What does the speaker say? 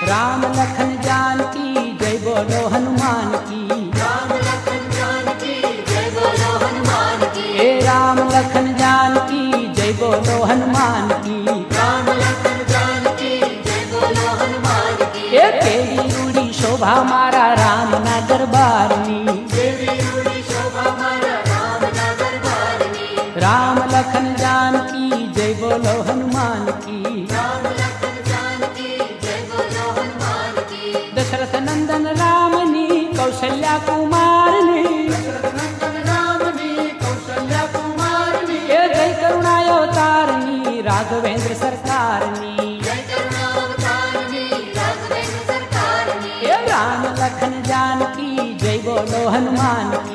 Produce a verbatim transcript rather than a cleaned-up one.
राम लखन जानकी जय बोलो हनुमान की। राम लखन जानकी जय बोलो हनुमान की। हे राम लखन जानकी जय बोलो हनुमान की। राम लखन जानकी जय बोलो हनुमान की। ए केड़ी रूड़ी शोभा मारा राम ना दरबार नी। केड़ी रूड़ी शोभा मारा राम ना दरबार नी। राम लखन जानकी जय बोलो हनुमान की। राम लखन जानकी जय बोलो हनुमान की। दशरथ नंदन रामनी कौशल्या कुमारनी। दशरथ नंदन रामनी कौशल्या कुमारनी। ए जय करुणावतारनी राघवेंद्र सरकारनी। जय करुणावतारनी राघवेंद्र सरकारनी। ए राम लखन जानकी जय बोलो हनुमान